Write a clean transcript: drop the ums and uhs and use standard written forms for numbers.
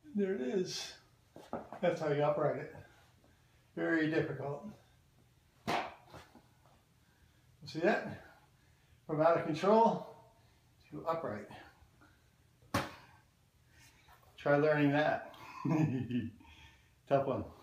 There it is. That's how you upright it. Very difficult. See that? From out of control to upright. Try learning that. Tough one.